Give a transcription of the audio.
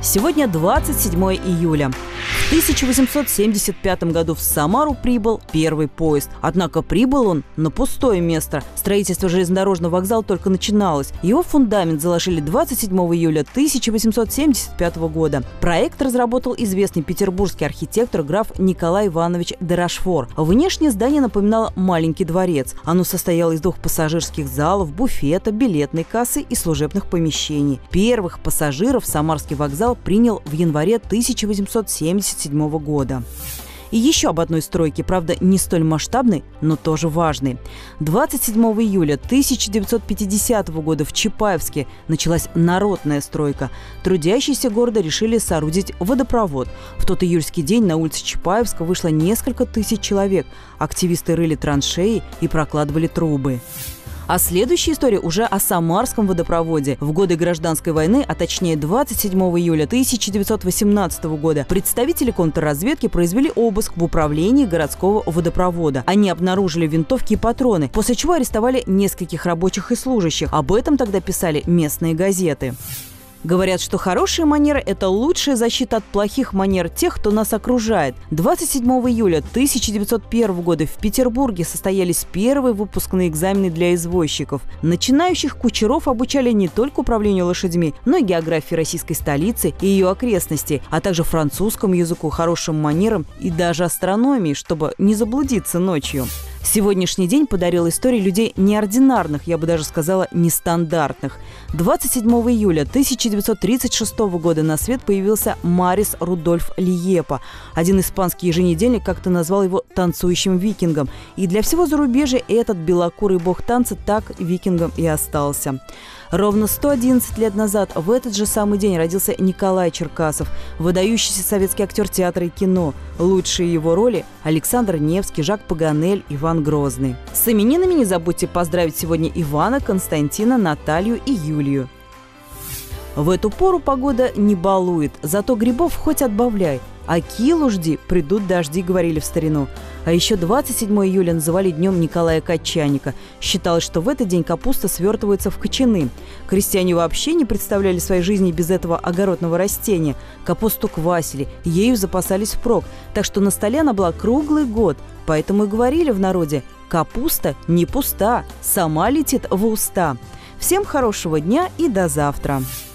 Сегодня 27 июля. В 1875 году в Самару прибыл первый поезд. Однако прибыл он на пустое место. Строительство железнодорожного вокзала только начиналось. Его фундамент заложили 27 июля 1875 года. Проект разработал известный петербургский архитектор граф Николай Иванович де Рашфор. Внешне здание напоминало маленький дворец. Оно состояло из двух пассажирских залов, буфета, билетной кассы и служебных помещений. Первых пассажиров Самарский вокзал принял в январе 1877 года. И еще об одной стройке, правда, не столь масштабной, но тоже важной. 27 июля 1950 года в Чапаевске началась народная стройка. Трудящиеся города решили соорудить водопровод. В тот июльский день на улице Чапаевска вышло несколько тысяч человек. Активисты рыли траншеи и прокладывали трубы. А следующая история уже о Самарском водопроводе. В годы Гражданской войны, а точнее 27 июля 1918 года, представители контрразведки произвели обыск в управлении городского водопровода. Они обнаружили винтовки и патроны, после чего арестовали нескольких рабочих и служащих. Об этом тогда писали местные газеты. Говорят, что хорошие манеры – это лучшая защита от плохих манер тех, кто нас окружает. 27 июля 1901 года в Петербурге состоялись первые выпускные экзамены для извозчиков. Начинающих кучеров обучали не только управлению лошадьми, но и географии российской столицы и ее окрестностей, а также французскому языку, хорошим манерам и даже астрономии, чтобы не заблудиться ночью. Сегодняшний день подарил истории людей неординарных, я бы даже сказала, нестандартных. 27 июля 1936 года на свет появился Марис Рудольф Лиепа. Один испанский еженедельник как-то назвал его «танцующим викингом». И для всего зарубежья этот белокурый бог танца так викингом и остался. Ровно 111 лет назад в этот же самый день родился Николай Черкасов, выдающийся советский актер театра и кино. Лучшие его роли – Александр Невский, Жак Паганель, Иван Грозный. С именинами не забудьте поздравить сегодня Ивана, Константина, Наталью и Юлию. В эту пору погода не балует, зато грибов хоть отбавляй. А килу жди, придут дожди, говорили в старину. А еще 27 июля называли днем Николая Кочаника. Считалось, что в этот день капуста свертывается в кочаны. Крестьяне вообще не представляли своей жизни без этого огородного растения. Капусту квасили, ею запасались впрок. Так что на столе она была круглый год. Поэтому и говорили в народе: «Капуста не пуста, сама летит в уста». Всем хорошего дня и до завтра!